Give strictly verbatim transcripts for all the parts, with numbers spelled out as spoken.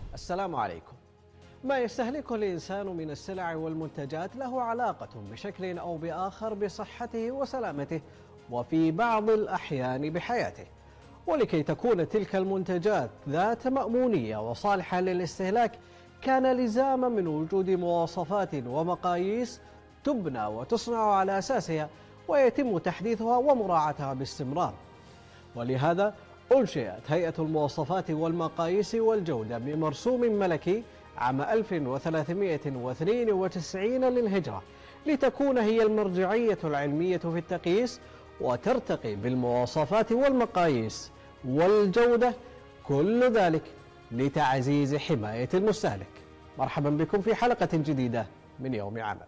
السلام عليكم. ما يستهلكه الإنسان من السلع والمنتجات له علاقة بشكل أو بآخر بصحته وسلامته، وفي بعض الأحيان بحياته. ولكي تكون تلك المنتجات ذات مأمونية وصالحة للاستهلاك، كان لزاما من وجود مواصفات ومقاييس تبنى وتصنع على أساسها، ويتم تحديثها ومراعاتها باستمرار. ولهذا أنشئت هيئة المواصفات والمقاييس والجودة بمرسوم ملكي عام ألف وثلاثمائة واثنين وتسعين للهجرة، لتكون هي المرجعية العلمية في التقييس، وترتقي بالمواصفات والمقاييس والجودة، كل ذلك لتعزيز حماية المستهلك. مرحبا بكم في حلقة جديدة من يوم عمل.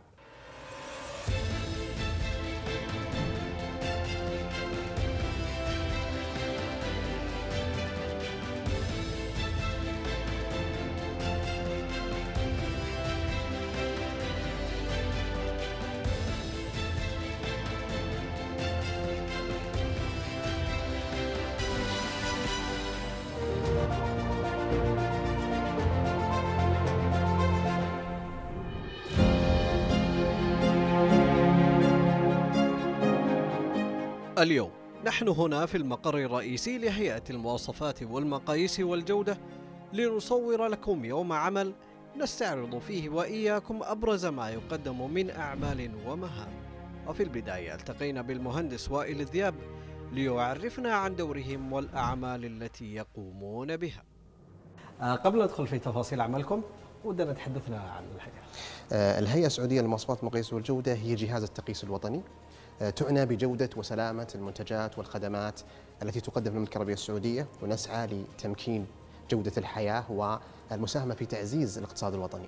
اليوم نحن هنا في المقر الرئيسي لهيئة المواصفات والمقاييس والجودة لنصور لكم يوم عمل نستعرض فيه وإياكم أبرز ما يقدم من أعمال ومهام. وفي البداية التقينا بالمهندس وائل الذياب ليعرفنا عن دورهم والأعمال التي يقومون بها. آه قبل أن ندخل في تفاصيل عملكم، ودنا تحدثنا عن الهيئة. آه الهيئة السعودية للمواصفات والمقاييس والجودة هي جهاز التقييس الوطني، تعنى بجودة وسلامة المنتجات والخدمات التي تقدم في المملكة العربية السعودية، ونسعى لتمكين جودة الحياة والمساهمة في تعزيز الاقتصاد الوطني.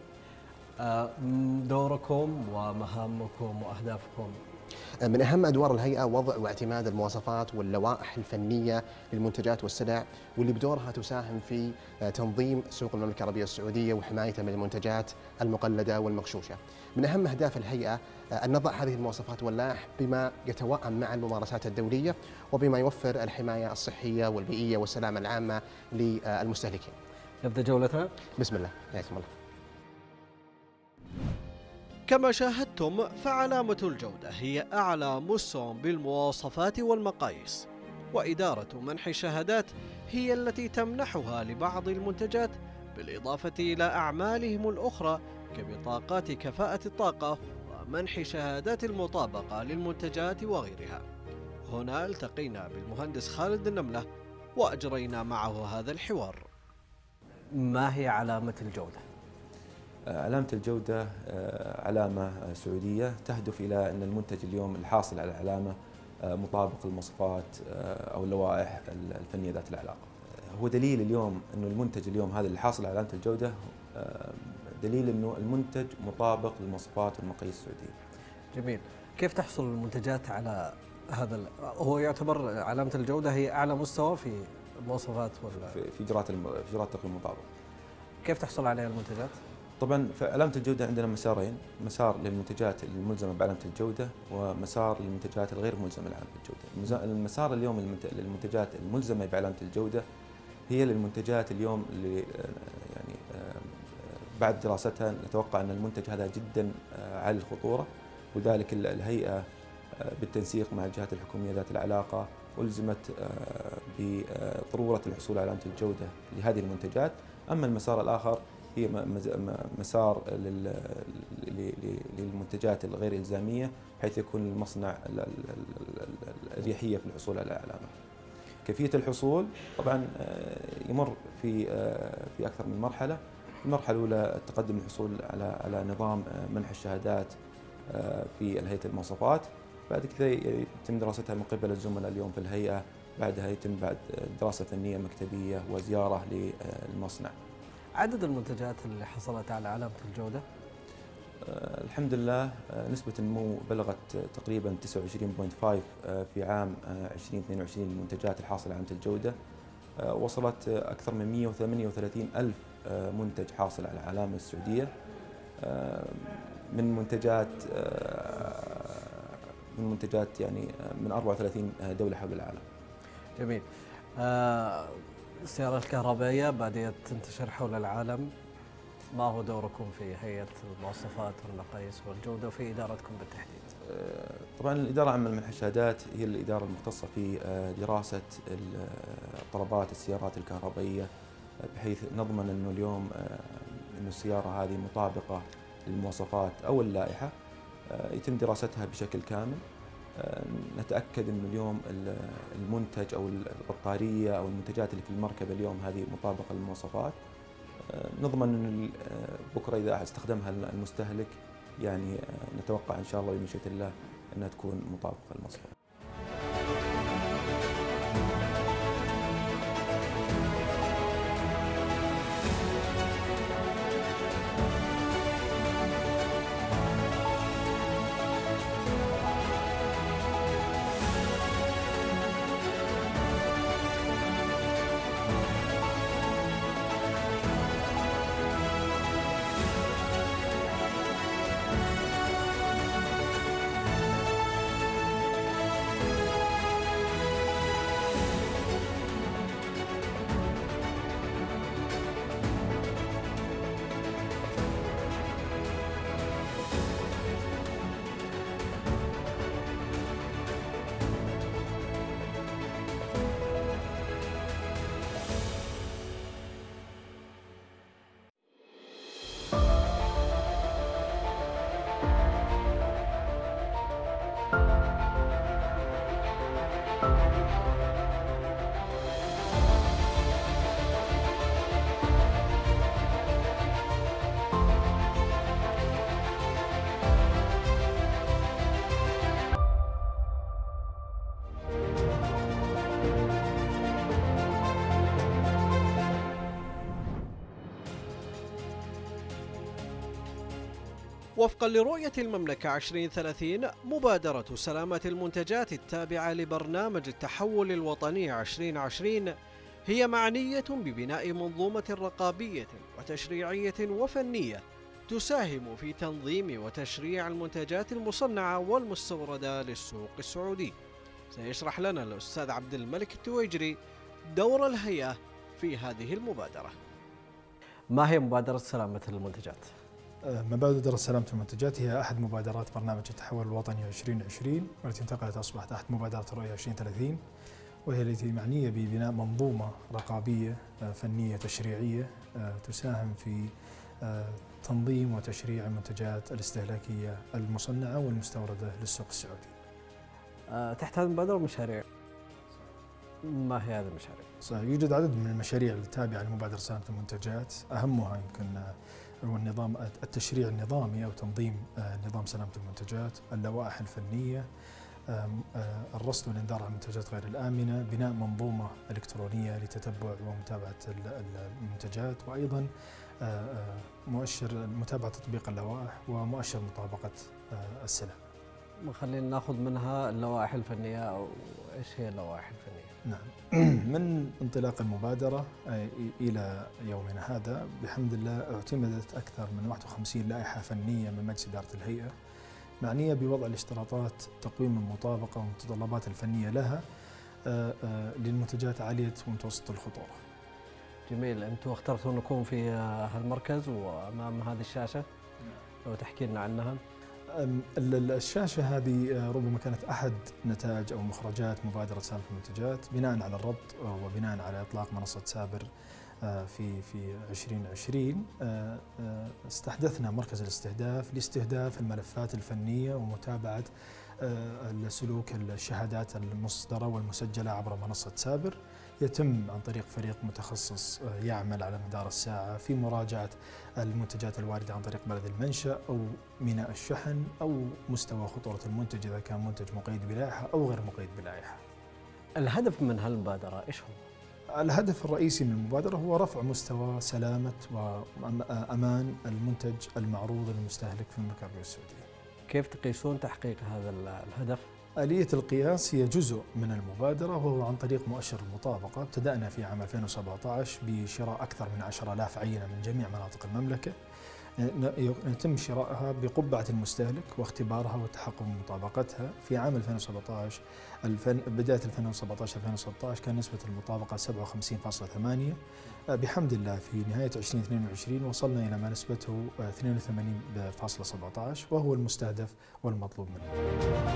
دوركم ومهامكم وأهدافكم؟ من أهم أدوار الهيئة وضع واعتماد المواصفات واللوائح الفنية للمنتجات والسلع، واللي بدورها تساهم في تنظيم سوق المملكة العربية السعودية وحمايتها من المنتجات المقلدة والمغشوشة. من أهم أهداف الهيئة أن نضع هذه المواصفات واللوائح بما يتوائم مع الممارسات الدولية، وبما يوفر الحماية الصحية والبيئية والسلامة العامة للمستهلكين. نبدأ جولتنا؟ بسم الله، حياكم الله. كما شاهدتم، فعلامة الجودة هي أعلى مستوى بالمواصفات والمقاييس، وإدارة منح الشهادات هي التي تمنحها لبعض المنتجات، بالإضافة إلى أعمالهم الأخرى كبطاقات كفاءة الطاقة ومنح شهادات المطابقة للمنتجات وغيرها. هنا التقينا بالمهندس خالد النملة وأجرينا معه هذا الحوار. ما هي علامة الجودة؟ علامة الجودة علامة سعودية تهدف إلى أن المنتج اليوم الحاصل على العلامة مطابق للمواصفات أو اللوائح الفنية ذات العلاقة. هو دليل اليوم أنه المنتج اليوم هذا اللي حاصل على علامة الجودة دليل أنه المنتج مطابق للمواصفات والمقاييس السعودية. جميل. كيف تحصل المنتجات على هذا؟ هو يعتبر علامة الجودة هي أعلى مستوى في المواصفات ولا في إجراءات إجراءات تقييم المطابقة. كيف تحصل عليها المنتجات؟ طبعا في علامة الجودة عندنا مسارين، مسار للمنتجات الملزمة بعلامة الجودة ومسار للمنتجات الغير ملزمة بعلامة الجودة. المسار اليوم للمنتجات الملزمة بعلامة الجودة هي للمنتجات اليوم اللي يعني بعد دراستها نتوقع أن المنتج هذا جدا عالي الخطورة، وذلك الهيئة بالتنسيق مع الجهات الحكومية ذات العلاقة ألزمت بضرورة الحصول على علامة الجودة لهذه المنتجات. أما المسار الآخر هي مسار للمنتجات الغير إلزامية، بحيث يكون المصنع الأريحية في الحصول على العلامة. كيفية الحصول طبعا يمر في في أكثر من مرحلة. المرحلة الأولى التقدم للحصول على على نظام منح الشهادات في هيئة المواصفات، بعد كذا يتم دراستها من قبل الزملاء اليوم في الهيئة، بعدها يتم بعد دراسة فنية مكتبية وزيارة للمصنع. عدد المنتجات اللي حصلت على علامة الجودة؟ آه الحمد لله آه نسبة النمو بلغت تقريبا تسعة وعشرين فاصلة خمسة في عام آه ألفين واثنين وعشرين للمنتجات الحاصلة على علامة الجودة. آه وصلت آه أكثر من مئة وثمانية وثلاثين ألف آه منتج حاصل على العلامة السعودية، آه من منتجات آه من منتجات يعني من أربعة وثلاثين دولة حول العالم. جميل. آه السيارة الكهربائية بدأت تنتشر حول العالم، ما هو دوركم في هيئة المواصفات والمقاييس والجودة وفي إدارتكم بالتحديد؟ طبعا الإدارة العامة للمنحشادات هي الإدارة المختصة في دراسة طلبات السيارات الكهربائية، بحيث نضمن أنه اليوم أن السيارة هذه مطابقة للمواصفات أو اللائحة، يتم دراستها بشكل كامل. نتأكد أن اليوم المنتج أو البطارية أو المنتجات اللي في المركبة اليوم هذه مطابقة للمواصفات. نضمن أن بكرة إذا استخدمها المستهلك يعني نتوقع إن شاء الله بمشيئة الله أنها تكون مطابقة للمواصفات. وفقا لرؤية المملكة عشرين ثلاثين، مبادرة سلامة المنتجات التابعة لبرنامج التحول الوطني عشرين عشرين هي معنية ببناء منظومة رقابية وتشريعية وفنية تساهم في تنظيم وتشريع المنتجات المصنعة والمستوردة للسوق السعودي. سيشرح لنا الأستاذ عبد الملك التويجري دور الهيئة في هذه المبادرة. ما هي مبادرة سلامة المنتجات؟ مبادرة سلامة المنتجات هي أحد مبادرات برنامج التحول الوطني عشرين عشرين، والتي انتقلت أصبحت أحد مبادرة الرؤية عشرين ثلاثين، وهي التي معنية ببناء منظومة رقابية فنية تشريعية تساهم في تنظيم وتشريع المنتجات الاستهلاكية المصنعة والمستوردة للسوق السعودي. تحت هذه المبادرة مشاريع، ما هي هذه المشاريع؟ صحيح، يوجد عدد من المشاريع التابعة لمبادرة سلامة المنتجات، أهمها يمكن هو النظام التشريع النظامي أو تنظيم نظام سلامة المنتجات، اللوائح الفنية، الرصد والإنذار عن المنتجات غير الآمنة، بناء منظومة إلكترونية لتتبع ومتابعة المنتجات، وأيضا مؤشر متابعة تطبيق اللوائح ومؤشر مطابقة السلع. خلينا ناخذ منها اللوائح الفنية، أو إيش هي اللوائح الفنية؟ نعم، من انطلاق المبادرة إلى يومنا هذا بحمد الله اعتمدت أكثر من واحد وخمسين لائحة فنية من مجلس إدارة الهيئة، معنية بوضع الاشتراطات تقويم المطابقة والمتطلبات الفنية لها للمنتجات عالية ومتوسطة الخطورة. جميل، أنتم اخترتوا نكون في هالمركز وأمام هذه الشاشة، لو تحكي لنا عنها. الشاشة هذه ربما كانت أحد نتائج أو مخرجات مبادرة سلامة المنتجات، بناء على الربط وبناء على إطلاق منصة سابر في في عشرين عشرين. استحدثنا مركز الاستهداف لاستهداف الملفات الفنية ومتابعة سلوك الشهادات المصدرة والمسجلة عبر منصة سابر، يتم عن طريق فريق متخصص يعمل على مدار الساعة في مراجعة المنتجات الواردة عن طريق بلد المنشأ أو ميناء الشحن أو مستوى خطورة المنتج إذا كان منتج مقيد بلائحة أو غير مقيد بلائحة. الهدف من هالمبادرة إيش هو؟ الهدف الرئيسي من المبادرة هو رفع مستوى سلامة وأمان المنتج المعروض للمستهلك في المملكة العربية السعودية. كيف تقيسون تحقيق هذا الهدف؟ آلية القياس هي جزء من المبادرة، وهو عن طريق مؤشر المطابقة. ابتدأنا في عام ألفين وسبعة عشر بشراء أكثر من عشرة آلاف عينة من جميع مناطق المملكة يتم شرائها بقبعة المستهلك واختبارها والتحقق من مطابقتها. في عام ألفين وسبعة عشر بداية ألفين وسبعة عشر ألفين وستة عشر كان نسبة المطابقة سبعة وخمسين فاصلة ثمانية. بحمد الله في نهاية ألفين واثنين وعشرين وصلنا إلى ما نسبته اثنين وثمانين فاصلة سبعة عشر، وهو المستهدف والمطلوب منه.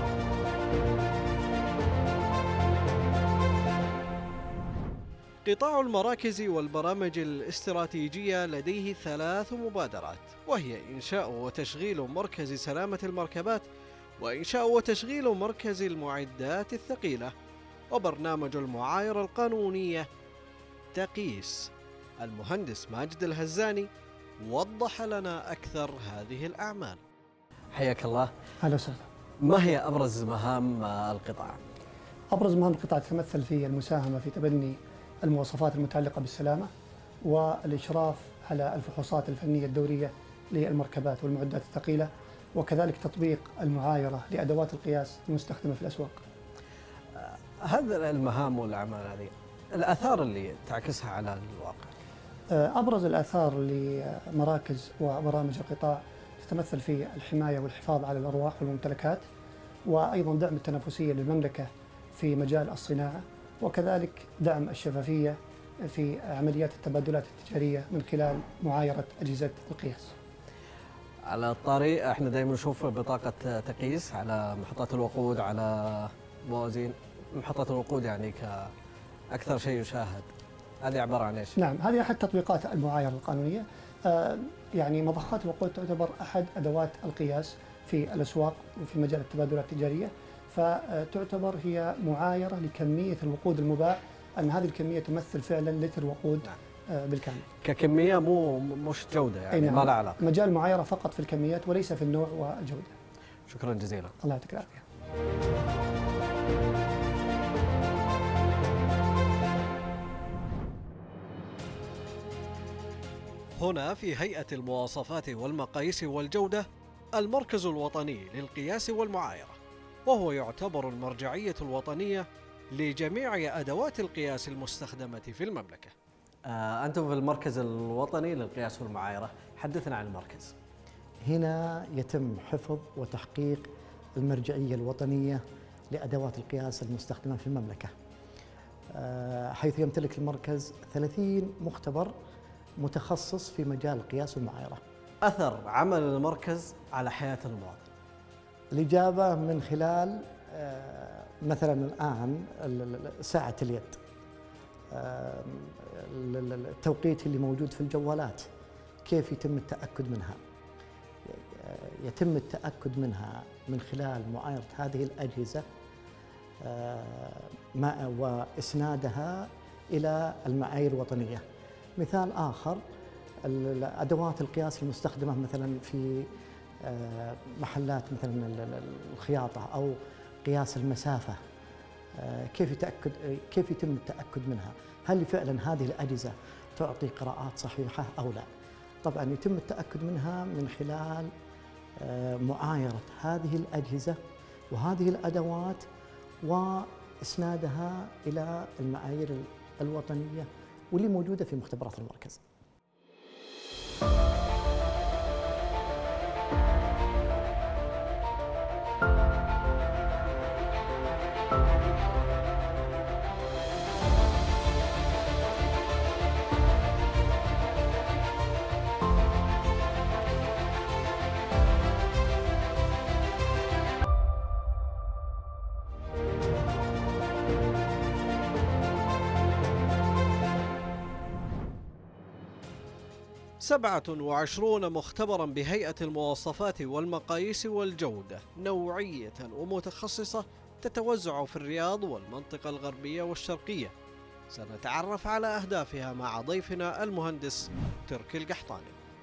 قطاع المراكز والبرامج الاستراتيجية لديه ثلاث مبادرات، وهي إنشاء وتشغيل مركز سلامة المركبات، وإنشاء وتشغيل مركز المعدات الثقيلة، وبرنامج المعايرة القانونية تقيس. المهندس ماجد الهزاني وضح لنا أكثر هذه الأعمال. حياك الله. أهلا وسهلا. ما هي أبرز مهام القطاع؟ أبرز مهام القطاع تتمثل في المساهمة في تبني المواصفات المتعلقة بالسلامة، والإشراف على الفحوصات الفنية الدورية للمركبات والمعدات الثقيلة، وكذلك تطبيق المعايرة لأدوات القياس المستخدمة في الأسواق. هذه المهام والأعمال هذه الآثار اللي تعكسها على الواقع. أبرز الآثار لمراكز وبرامج القطاع تتمثل في الحماية والحفاظ على الأرواح والممتلكات، وأيضا دعم التنافسية للمملكة في مجال الصناعة، وكذلك دعم الشفافية في عمليات التبادلات التجارية من خلال معايرة أجهزة القياس. على الطريق احنا دائما نشوف بطاقة تقييس على محطات الوقود، على موازين محطات الوقود، يعني كأكثر شيء يشاهد. هذه عبارة عن ايش؟ نعم، هذه أحد تطبيقات المعايرة القانونية. آه يعني مضخات الوقود تعتبر أحد أدوات القياس في الأسواق وفي مجال التبادلات التجارية، فتعتبر هي معايرة لكمية الوقود المباع، أن هذه الكمية تمثل فعلا لتر وقود بالكامل. ككمية مو مش جودة، يعني نعم. ما لها علاقة. مجال معايرة فقط في الكميات وليس في النوع والجودة. شكرا جزيلا. الله يعطيك العافية. هنا في هيئة المواصفات والمقاييس والجودة المركز الوطني للقياس والمعايرة، وهو يعتبر المرجعية الوطنية لجميع أدوات القياس المستخدمة في المملكة. آه أنتم في المركز الوطني للقياس والمعايرة، حدثنا عن المركز. هنا يتم حفظ وتحقيق المرجعية الوطنية لأدوات القياس المستخدمة في المملكة، آه حيث يمتلك المركز ثلاثين مختبر متخصص في مجال القياس والمعايرة. أثر عمل المركز على حياة المواطن؟ الإجابة من خلال مثلا الآن ساعة اليد، التوقيت اللي موجود في الجوالات، كيف يتم التأكد منها؟ يتم التأكد منها من خلال معايرة هذه الأجهزة وإسنادها إلى المعايير الوطنية. مثال آخر، أدوات القياس المستخدمة مثلا في محلات مثلا الخياطة أو قياس المسافة، كيف يتأكد كيف يتم التأكد منها؟ هل فعلا هذه الأجهزة تعطي قراءات صحيحة أو لا؟ طبعا يتم التأكد منها من خلال معايرة هذه الأجهزة وهذه الأدوات وإسنادها إلى المعايير الوطنية واللي موجودة في مختبرات المركز. سبعة وعشرون مختبرا بهيئة المواصفات والمقاييس والجودة نوعية ومتخصصة تتوزع في الرياض والمنطقة الغربية والشرقية. سنتعرف على أهدافها مع ضيفنا المهندس تركي القحطاني.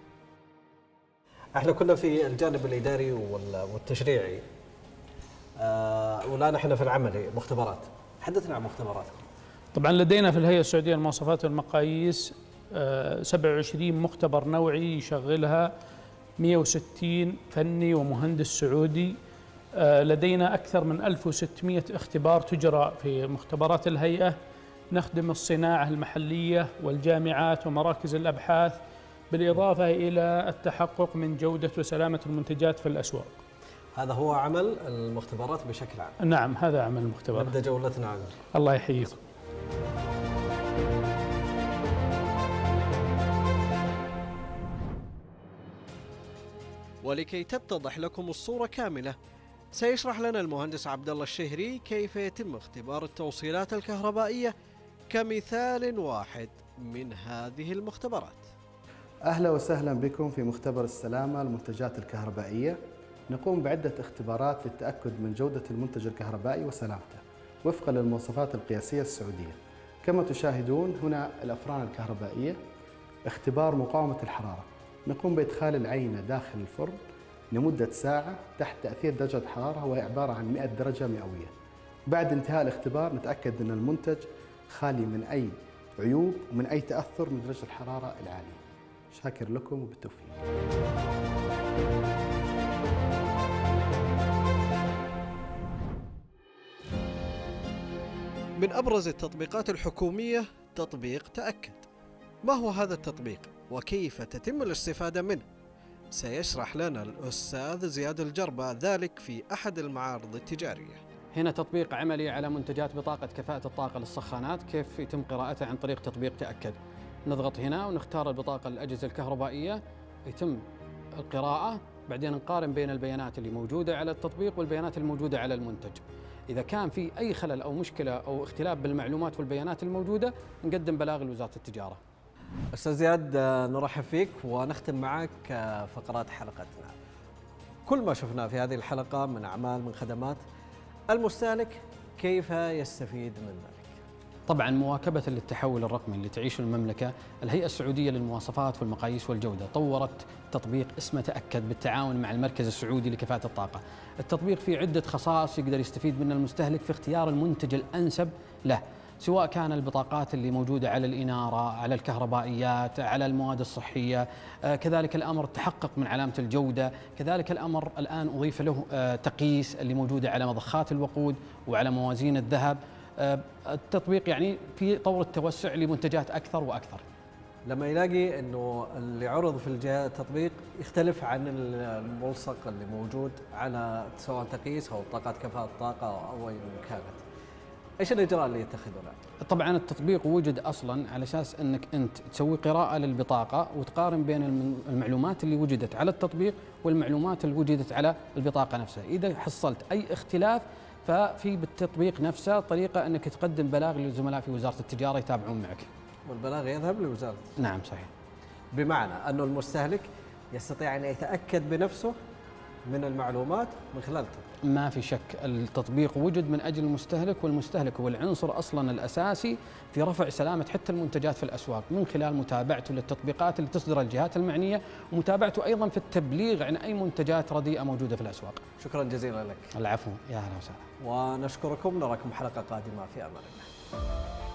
احنا كنا في الجانب الإداري والتشريعي، آه والآن احنا في العملي مختبرات. حدثنا عن مختبراتكم. طبعا لدينا في الهيئة السعودية للمواصفات والمقاييس سبعة وعشرين مختبر نوعي يشغلها مئة وستين فني ومهندس سعودي. لدينا أكثر من ألف وستمئة اختبار تجرى في مختبرات الهيئة. نخدم الصناعة المحلية والجامعات ومراكز الأبحاث بالإضافة إلى التحقق من جودة وسلامة المنتجات في الأسواق. هذا هو عمل المختبرات بشكل عام. نعم، هذا عمل المختبرات. نبدأ جولتنا عنه. الله يحييكم. ولكي تتضح لكم الصورة كاملة، سيشرح لنا المهندس عبد الله الشهري كيف يتم اختبار التوصيلات الكهربائية كمثال واحد من هذه المختبرات. أهلا وسهلا بكم في مختبر السلامة المنتجات الكهربائية. نقوم بعدة اختبارات للتأكد من جودة المنتج الكهربائي وسلامته وفقا للمواصفات القياسية السعودية. كما تشاهدون هنا الأفران الكهربائية، اختبار مقاومة الحرارة. نقوم بإدخال العينة داخل الفرن لمدة ساعة تحت تأثير درجة حرارة وهي عبارة عن مئة درجة مئوية. بعد انتهاء الاختبار نتأكد أن المنتج خالي من أي عيوب ومن أي تأثر من درجة الحرارة العالية. شاكر لكم وبالتوفيق. من أبرز التطبيقات الحكومية تطبيق تأكد. ما هو هذا التطبيق وكيف تتم الاستفادة منه؟ سيشرح لنا الأستاذ زياد الجربة ذلك في أحد المعارض التجارية. هنا تطبيق عملي على منتجات بطاقة كفاءة الطاقة للسخانات، كيف يتم قراءتها عن طريق تطبيق تأكد. نضغط هنا ونختار البطاقة للأجهزة الكهربائية، يتم القراءة، بعدين نقارن بين البيانات اللي موجودة على التطبيق والبيانات الموجودة على المنتج. إذا كان في أي خلل أو مشكلة أو اختلاف بالمعلومات والبيانات الموجودة نقدم بلاغ لوزارة التجارة. أستاذ زياد، نرحب فيك ونختم معك فقرات حلقتنا. كل ما شفناه في هذه الحلقة من أعمال من خدمات، المستهلك كيف يستفيد من ذلك؟ طبعا مواكبة للتحول الرقمي اللي تعيشه المملكة، الهيئة السعودية للمواصفات والمقاييس والجودة طورت تطبيق اسمه تأكد بالتعاون مع المركز السعودي لكفاءة الطاقة. التطبيق فيه عدة خصائص يقدر يستفيد منها المستهلك في اختيار المنتج الأنسب له، سواء كان البطاقات اللي موجودة على الإنارة، على الكهربائيات، على المواد الصحية، آه كذلك الأمر التحقق من علامة الجودة، كذلك الأمر الآن أضيف له آه تقييس اللي موجودة على مضخات الوقود وعلى موازين الذهب. آه التطبيق يعني في طور التوسع لمنتجات أكثر وأكثر. لما يلاقي أنه اللي عرض في التطبيق يختلف عن الملصق اللي موجود على سواء تقييس أو بطاقات كفاءة الطاقة أو أي كانت، ايش الاجراء اللي يتخذونه؟ طبعا التطبيق وجد اصلا على اساس انك انت تسوي قراءه للبطاقه وتقارن بين المعلومات اللي وجدت على التطبيق والمعلومات اللي وجدت على البطاقه نفسها. اذا حصلت اي اختلاف ففي بالتطبيق نفسه طريقه انك تقدم بلاغ للزملاء في وزاره التجاره يتابعون معك. والبلاغ يذهب لوزاره؟ نعم صحيح. بمعنى انه المستهلك يستطيع ان يتاكد بنفسه من المعلومات من خلال التطبيق. ما في شك التطبيق وجد من أجل المستهلك، والمستهلك هو العنصر أصلا الأساسي في رفع سلامة حتى المنتجات في الأسواق من خلال متابعته للتطبيقات اللي تصدر الجهات المعنية، ومتابعته أيضا في التبليغ عن أي منتجات رديئة موجودة في الأسواق. شكرا جزيلا لك. العفو، يا أهلا وسهلا. ونشكركم، نراكم حلقة قادمة في أمان الله.